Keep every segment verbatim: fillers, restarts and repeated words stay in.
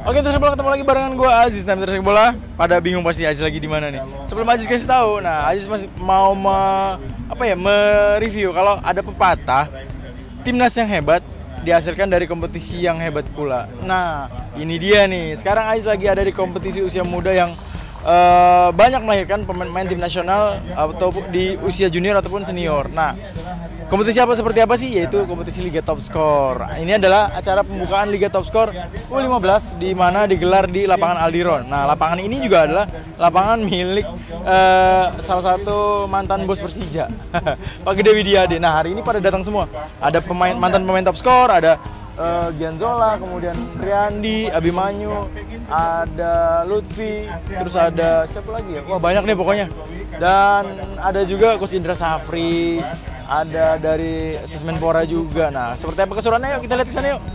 Oke, terus bola ketemu lagi barengan gue Aziz. Nah, terus bola pada bingung pasti Aziz lagi di mana nih. Sebelum Aziz kasih tahu, nah Aziz masih mau me, apa ya, mereview kalau ada pepatah timnas yang hebat dihasilkan dari kompetisi yang hebat pula. Nah, ini dia nih. Sekarang Aziz lagi ada di kompetisi usia muda yang uh, banyak melahirkan pemain-pemain tim nasional atau di usia junior ataupun senior. Nah, kompetisi apa seperti apa sih? Yaitu kompetisi Liga Top Skor. Ini adalah acara pembukaan Liga Top Skor U lima belas di mana digelar di lapangan Aldiron. Nah, lapangan ini juga adalah lapangan milik uh, salah satu mantan bos Persija, Pak Gede Widiade. Nah, hari ini pada datang semua. Ada pemain mantan pemain Top Skor, ada uh, Gianzola, kemudian Riyandi, Abimanyu, ada Lutfi, terus ada siapa lagi ya? Wah, banyak nih pokoknya. Dan ada juga Coach Indra Safri, ada dari Sesmenpora juga. Nah, seperti apa keseruannya? Yuk kita lihat ke sana yuk.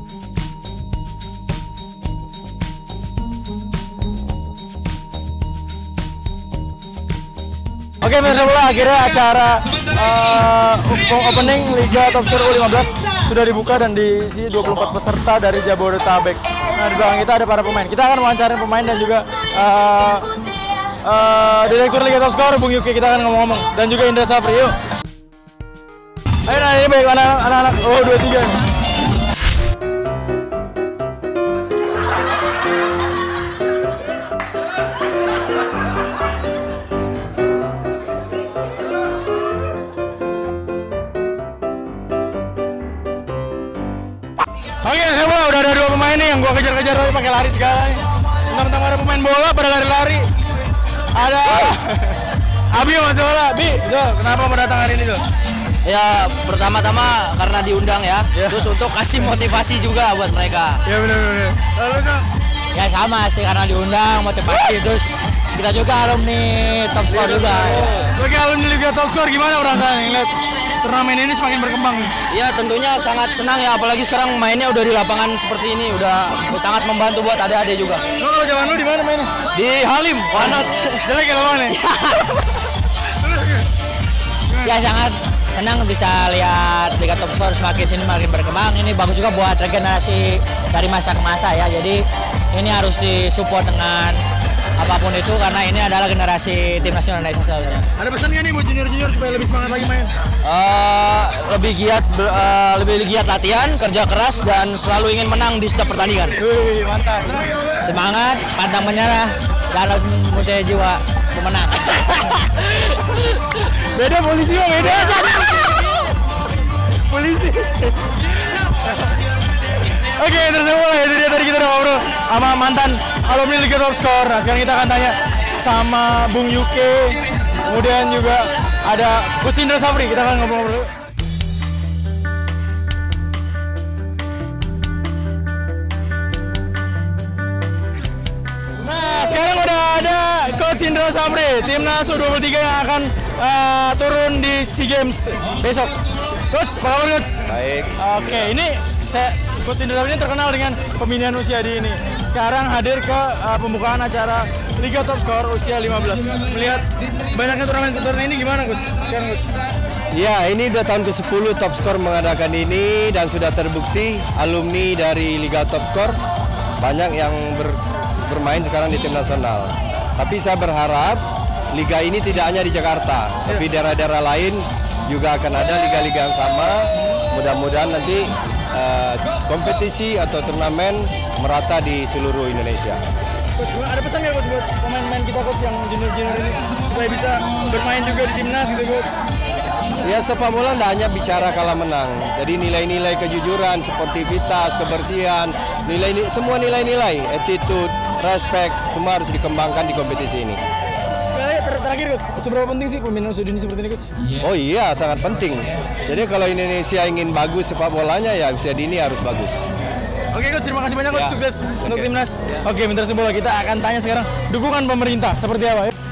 Oke, pemirsa bola, akhirnya acara uh, opening Liga Top Skor U lima belas sudah dibuka dan diisi dua puluh empat peserta dari Jabodetabek. Nah, di belakang kita ada para pemain. Kita akan wawancara pemain dan juga uh, uh, Direktur Liga Top Skor Bung Yuki. Kita akan ngomong-ngomong dan juga Indra Safri. Yuk. Ayo, nah ini baik anak-anak. Oh, dua tiga nih. Oke, coba udah ada dua pemain nih yang gua kejar-kejar tadi pakai lari segala nih. Tentang-tentang ada pemain bola pada lari-lari. Ada Abi yang masuk bola. Bi, so, kenapa mau datang hari ini tuh? Ya, pertama-tama karena diundang ya, yeah. Terus untuk kasih motivasi juga buat mereka. Ya benar-benar. Lalu tuh? Ya sama sih, karena diundang, motivasi. Terus kita juga alumni Top Skor juga. Sebagai alumni Liga Top Skor gimana perasaannya ngeliat turnamen ini semakin berkembang? Ya tentunya sangat senang ya, apalagi sekarang mainnya udah di lapangan seperti ini, udah sangat membantu buat adik-adik juga. Lo kalau zaman lu di mana mainnya? Di Halim, Wanot. Jelek ya lapangannya? Ya sangat senang bisa lihat Liga Top Skor semakin sini makin berkembang. Ini bagus juga buat regenerasi dari masa ke masa ya. Jadi ini harus disupport dengan apapun itu karena ini adalah generasi tim nasional Indonesia selanjutnya. Ada pesan nggak nih buat junior-junior supaya lebih semangat lagi main? Uh, lebih giat, uh, lebih giat latihan, kerja keras dan selalu ingin menang di setiap pertandingan. Wih, mantap. Semangat, pantang menyerah dan harus mempunyai jiwa pemenang. Beda polisi ya, beda. Polisi. Oke, terus mulai itu dia tadi kita udah ngobrol sama mantan alumni Liga Top Skor. Nah, sekarang kita akan tanya sama Bung Yuke. Kemudian juga ada Coach Indra Safri. Kita akan ngobrol-ngobrol. Nah, sekarang udah ada Coach Indra Safri, timnas U dua puluh tiga yang akan uh, turun di SEA Games besok. Coach, apa kabar Coach? Baik. Oke, ini saya Coach Indra Safri ini terkenal dengan pembinaan usia dini. Sekarang hadir ke uh, pembukaan acara Liga Top Skor usia lima belas. Melihat banyaknya turnamen turnamen ini gimana Coach? Sekarang Coach. Ya, ini udah tahun ke sepuluh Top Skor mengadakan ini dan sudah terbukti alumni dari Liga Top Skor banyak yang ber, bermain sekarang di tim nasional. Tapi saya berharap liga ini tidak hanya di Jakarta, ya, tapi daerah-daerah lain juga akan ada liga-liga yang sama. Mudah-mudahan nanti uh, kompetisi atau turnamen merata di seluruh Indonesia. Coach, ada pesan nggak Coach buat pemain-pemain kita Coach yang junior-junior ini supaya bisa bermain juga di timnas gitu Coach? Ya, sepak bola tidak hanya bicara kalah menang. Jadi nilai-nilai kejujuran, sportivitas, kebersihan, nilai semua nilai-nilai, attitude, respect, semua harus dikembangkan di kompetisi ini. Terakhir Coach, seberapa penting sih pembinaan usia dini seperti ini Coach? Oh iya, sangat penting. Jadi kalau Indonesia ingin bagus sepak bolanya ya usia dini harus bagus. Oke Coach, terima kasih banyak Coach, ya. Sukses okay. Untuk timnas. Ya. Oke, Mitra Bola, kita akan tanya sekarang dukungan pemerintah seperti apa ya?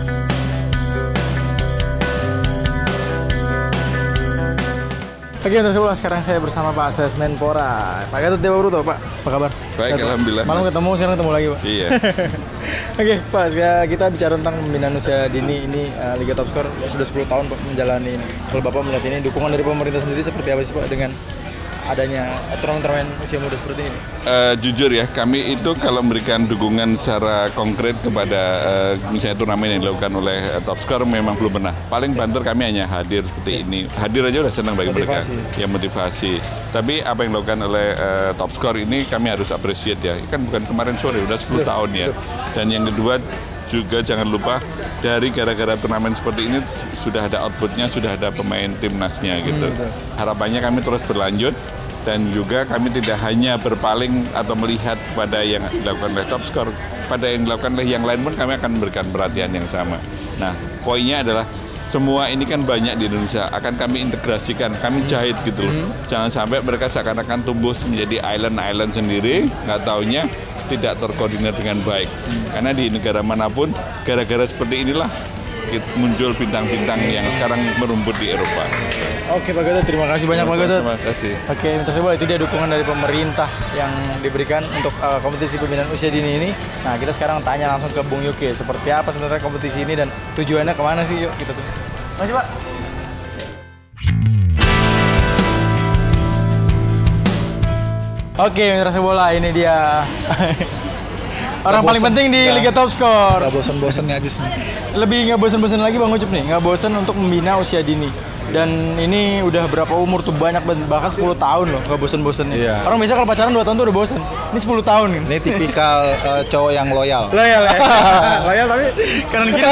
Oke, Mitra Bola, sekarang saya bersama Pak Sesmenpora, Pak Gatot Dewa Bruto. Pak, apa kabar? Baik, Gatot. Alhamdulillah. Malam ketemu, sekarang ketemu lagi Pak. Iya. Oke Pak, kita bicara tentang pembinaan usia dini ini, uh, Liga Top Skor sudah sepuluh tahun Pak menjalani ini. Kalau Bapak melihat ini, dukungan dari pemerintah sendiri seperti apa sih Pak dengan adanya turnamen-turnamen usia muda seperti ini? Uh, jujur ya, kami itu kalau memberikan dukungan secara konkret kepada uh, misalnya turnamen yang dilakukan oleh uh, Top Score memang belum pernah. Paling banter kami hanya hadir seperti ini. Hadir aja udah senang bagi motivasi. mereka. Ya motivasi. Tapi apa yang dilakukan oleh uh, Top Score ini kami harus appreciate ya. Kan bukan kemarin sore, udah sepuluh tahun ya. Dan yang kedua juga jangan lupa dari gara-gara turnamen seperti ini sudah ada outputnya, sudah ada pemain timnasnya gitu. Hmm, harapannya kami terus berlanjut dan juga kami tidak hanya berpaling atau melihat pada yang dilakukan oleh Top Score, pada yang dilakukan oleh yang lain pun kami akan memberikan perhatian yang sama. Nah, poinnya adalah semua ini kan banyak di Indonesia, akan kami integrasikan, kami jahit gitu loh. Hmm. Jangan sampai mereka seakan-akan tumbuh menjadi island-island sendiri, nggak taunya tidak terkoordinir dengan baik. Hmm. Karena di negara manapun, gara-gara seperti inilah muncul bintang-bintang yang sekarang merumput di Eropa. Oke Pak Gatot, terima kasih banyak Pak Gatot. Terima kasih. Oke, minta bola itu dia dukungan dari pemerintah yang diberikan untuk uh, kompetisi pembinaan usia dini ini. Nah, kita sekarang tanya langsung ke Bung Yuki, seperti apa sebenarnya kompetisi ini dan tujuannya kemana sih? Yuk kita tuh. Masih Pak. Oke, mitra bola ini dia. Orang gak paling bosen, penting di gak, Liga Top Score. Gak bosan-bosan nih Ajis nih. Lebih nggak bosan-bosan lagi Bang Ucup nih, nggak bosan untuk membina usia dini. Dan ini udah berapa umur tuh, banyak bahkan sepuluh tahun loh, nggak bosan-bosannya. Iya. Orang biasa kalau pacaran dua tahun tuh udah bosan. Ini sepuluh tahun nih. Ini tipikal uh, cowok yang loyal. Loyal ya. Loyal tapi kanan kiri.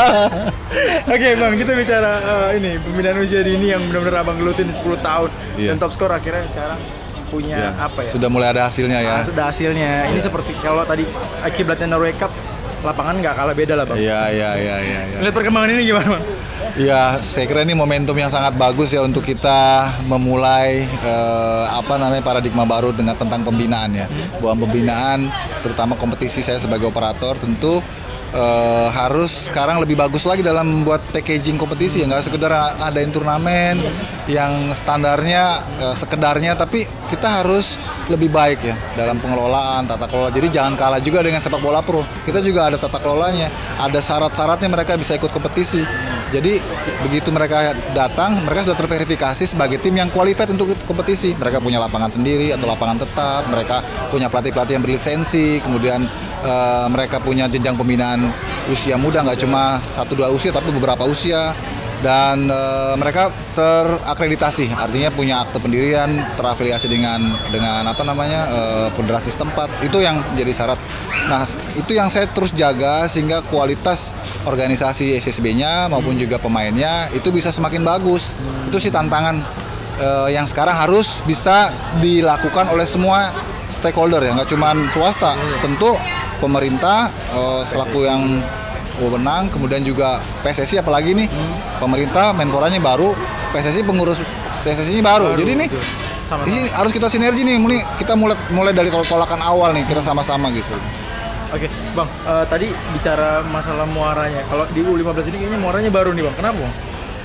Oke Bang, kita bicara uh, ini pembinaan usia dini yang benar-benar Abang gelutin sepuluh tahun. Iya. Dan Top Score akhirnya sekarang punya ya, apa ya? Sudah mulai ada hasilnya ya. Nah, sudah hasilnya. Ini ya. Seperti kalau tadi kiblatnya Norway Cup, lapangan nggak kalah beda lah Bang. Iya, iya, iya. Ya, ya. Lihat perkembangan ini gimana Bang? Ya, saya kira ini momentum yang sangat bagus ya untuk kita memulai eh, apa namanya paradigma baru dengan tentang pembinaan ya. Bahwa pembinaan, terutama kompetisi saya sebagai operator tentu Uh, harus sekarang lebih bagus lagi dalam membuat packaging kompetisi ya, nggak sekedar adain turnamen yang standarnya uh, sekedarnya, tapi kita harus lebih baik ya dalam pengelolaan tata kelola. Jadi jangan kalah juga dengan sepak bola pro, kita juga ada tata kelolanya, ada syarat-syaratnya mereka bisa ikut kompetisi. Jadi begitu mereka datang, mereka sudah terverifikasi sebagai tim yang qualified untuk kompetisi. Mereka punya lapangan sendiri atau lapangan tetap, mereka punya pelatih-pelatih yang berlisensi, kemudian uh, mereka punya jenjang pembinaan usia muda, nggak cuma satu dua usia tapi beberapa usia, dan uh, mereka terakreditasi, artinya punya akte pendirian, terafiliasi dengan dengan apa namanya uh, federasi setempat. Itu yang jadi syarat. Nah, itu yang saya terus jaga sehingga kualitas organisasi S S B-nya maupun juga pemainnya itu bisa semakin bagus. Itu sih tantangan uh, yang sekarang harus bisa dilakukan oleh semua stakeholder ya, nggak cuma swasta. Tentu pemerintah uh, selaku yang wewenang, kemudian juga P S S I apalagi nih, hmm. pemerintah menporanya baru, P S S I pengurus P S S I-nya baru. baru. Jadi nih ini harus kita sinergi nih, mulai kita mulai mulai dari tolakan awal nih, kita sama-sama gitu. Oke, Bang, uh, tadi bicara masalah muaranya. Kalau di U lima belas ini kayaknya muaranya baru nih, Bang. Kenapa, Bang?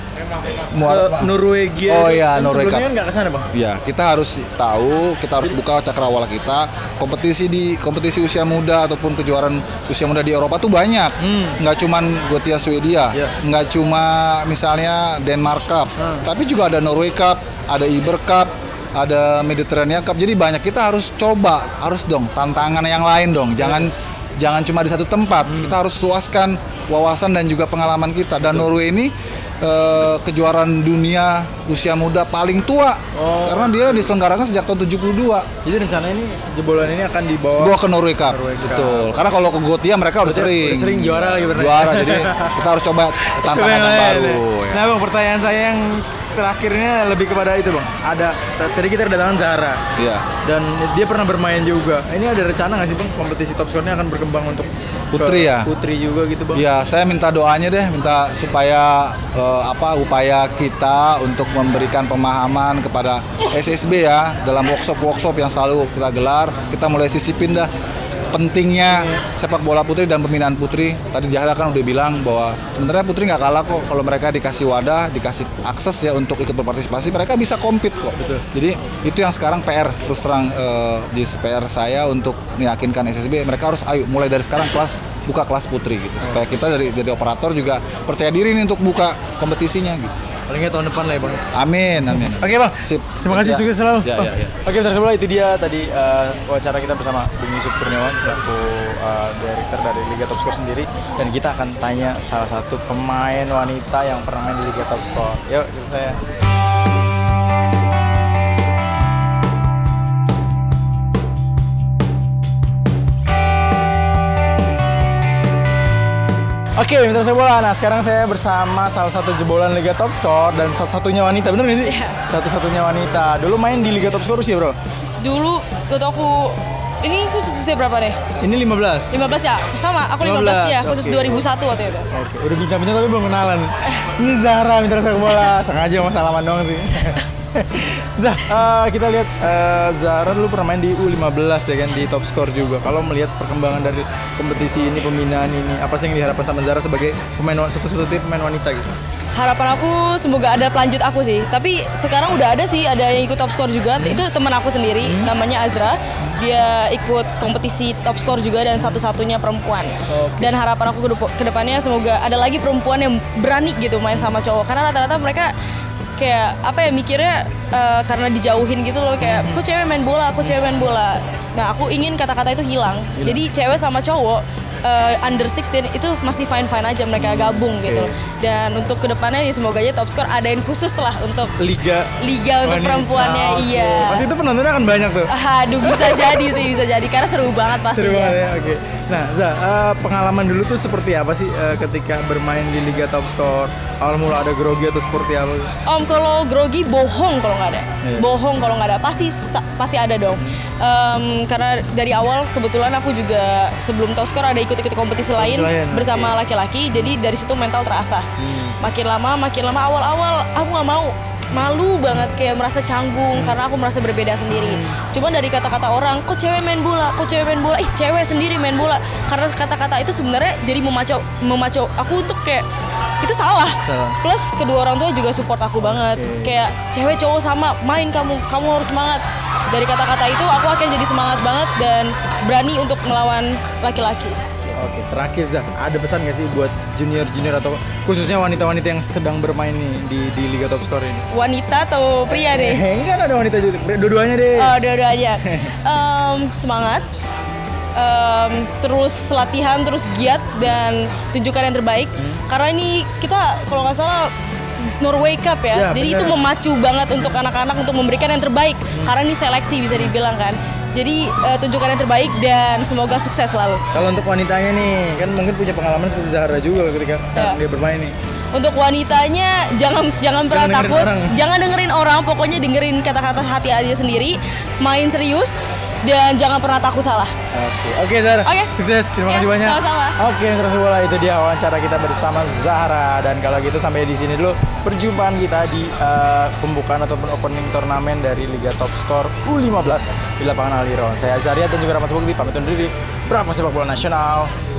Muara, ke Norwegia. Oh iya, kan Norwegia. Sebelumnya kan nggak kesana Bang? Iya, kita harus tahu, kita harus buka cakrawala kita. Kompetisi di kompetisi usia muda ataupun kejuaraan usia muda di Eropa tuh banyak. Hmm. Nggak cuman Gothia Swedia, yeah. nggak cuma misalnya Denmark Cup, hmm. tapi juga ada Norway Cup, ada Iber Cup, ada Mediterranean Cup. Jadi banyak, kita harus coba, harus dong tantangan yang lain dong. Jangan yeah. jangan cuma di satu tempat. Hmm. Kita harus luaskan wawasan dan juga pengalaman kita. Dan Norway ini Uh, kejuaraan dunia usia muda paling tua, oh. karena dia diselenggarakan sejak tahun tujuh puluh dua. Jadi rencana ini, jebolan ini akan dibawa bawa ke Norway Cup, Norway Cup. Betul. Karena kalau ke Gothia mereka udah sering, udah sering juara lagi bener. Juara, jadi kita harus coba tantangan yang baru. Ya. Nah Bang, pertanyaan saya yang terakhirnya lebih kepada itu Bang. Ada tadi kita kedatangan Zahra. Iya. Dan dia pernah bermain juga. Ini ada rencana nggak sih Bang, kompetisi Top Score-nya akan berkembang untuk putri ya? Putri juga gitu Bang. Ya, saya minta doanya deh, minta supaya uh, apa upaya kita untuk memberikan pemahaman kepada S S B ya dalam workshop-workshop yang selalu kita gelar, kita mulai sisipin dah pentingnya sepak bola putri dan pembinaan putri. Tadi Zahra kan udah bilang bahwa sebenarnya putri nggak kalah kok, kalau mereka dikasih wadah, dikasih akses ya untuk ikut berpartisipasi, mereka bisa compete kok. Betul. Jadi itu yang sekarang P R, terus terang uh, di P R saya untuk meyakinkan S S B, mereka harus ayo mulai dari sekarang kelas buka kelas putri gitu, supaya kita dari dari operator juga percaya diri nih untuk buka kompetisinya gitu. Paling nggak tahun depan lah ya Bang. Amin, amin. Oke Bang, Sip. terima kasih, Ya. sukses selalu. Ya, Bang. ya, ya. Oke, bentar sebelah itu dia tadi uh, wawancara kita bersama Bung Yusuf Kurniawan selaku uh, direktur dari Liga Top Score sendiri, dan kita akan tanya salah satu pemain wanita yang pernah main di Liga Top Score. Yuk, ikut saya. Oke, mitra saya bola. Nah, sekarang saya bersama salah satu jebolan Liga Top Score dan satu-satunya wanita, bener nggak sih? Iya. Satu-satunya wanita. Dulu main di Liga Top Score usia bro? Dulu waktu aku ini khusus usia berapa deh? Ini lima belas. lima belas ya? Sama, aku lima belas ya, khusus oke. dua ribu satu waktu itu. Oke, udah bincang-bincang tapi belum kenalan. Ini Zahra, mitra saya bola. Sengaja mau salaman doang sih. Zah, uh, kita lihat uh, Zahra dulu pernah main di U lima belas ya kan, di Top Score juga. Kalau melihat perkembangan dari kompetisi ini, pembinaan ini, apa sih yang diharapkan sama Zahra sebagai pemain satu-satunya pemain wanita gitu? Harapan aku semoga ada pelanjut aku sih. Tapi sekarang udah ada sih, ada yang ikut Top Score juga. Hmm. Itu teman aku sendiri, hmm. namanya Azra. Dia ikut kompetisi Top Score juga dan satu-satunya perempuan. Okay. Dan harapan aku ke depannya semoga ada lagi perempuan yang berani gitu main sama cowok. Karena rata-rata mereka kayak apa ya mikirnya uh, karena dijauhin gitu loh, kayak kok cewek main bola, kok cewek main bola. Nah aku ingin kata-kata itu hilang. hilang. Jadi cewek sama cowok uh, under enam belas itu masih fine-fine aja, mereka gabung okay. gitu. Dan untuk kedepannya ya semoga aja Top Score ada yang khusus lah untuk liga liga untuk wanita, perempuannya. Okay. Iya. Pasti itu penontonnya akan banyak tuh. Aduh bisa jadi sih, bisa jadi karena seru banget pastinya. Seru banget ya, oke. Okay. Nah, Zah, uh, pengalaman dulu tuh seperti apa sih uh, ketika bermain di Liga Top Score? Awal mula ada grogi atau seperti apa? Om, kalau grogi bohong kalau nggak ada, yeah. bohong kalau nggak ada, pasti pasti ada dong. Um, karena dari awal kebetulan aku juga sebelum Top Score ada ikut-ikut kompetisi lain, lain bersama laki-laki, jadi dari situ mental terasah. Hmm. Makin lama, makin lama awal-awal aku nggak mau. Malu banget, kayak merasa canggung hmm. karena aku merasa berbeda sendiri. Cuman dari kata-kata orang, kok cewek main bola, kok cewek main bola, ih cewek sendiri main bola. Karena kata-kata itu sebenarnya jadi memacu, memacu aku untuk kayak itu salah. salah. Plus kedua orang tua juga support aku banget. Okay. Kayak cewek cowok sama, main kamu, kamu harus semangat. Dari kata-kata itu aku akan jadi semangat banget dan berani untuk melawan laki-laki. Oke, terakhir Zah, ada pesan nggak sih buat junior-junior atau khususnya wanita-wanita yang sedang bermain nih di, di Liga Top Score ini? Wanita atau pria nih? Eh, enggak ada wanita juga, dua-duanya deh. Oh, dua-duanya. um, semangat, um, terus latihan, terus giat dan tunjukkan yang terbaik. Hmm. Karena ini kita kalau nggak salah Norway Cup ya, ya jadi bener. Itu memacu banget untuk anak-anak untuk memberikan yang terbaik. Hmm. Karena ini seleksi bisa dibilang kan. Jadi uh, tunjukkan yang terbaik dan semoga sukses selalu. Kalau untuk wanitanya nih, kan mungkin punya pengalaman seperti Zahra juga ketika sekarang ya. Dia bermain nih. Untuk wanitanya jangan jangan pernah jangan takut, dengerin jangan dengerin orang, pokoknya dengerin kata-kata hati aja sendiri, main serius dan jangan pernah takut salah. Oke, oke Zahra. Oke. Sukses, terima ya, kasih banyak. Sama-sama. Oke, terus bola itu dia wawancara kita bersama Zahra, dan kalau gitu sampai di sini dulu perjumpaan kita di uh, pembukaan ataupun opening turnamen dari Liga Top Score U lima belas di lapangan Aliron. Saya Azariat dan juga Rahmat Subukti pamit undur diri. Bravo sepak bola nasional.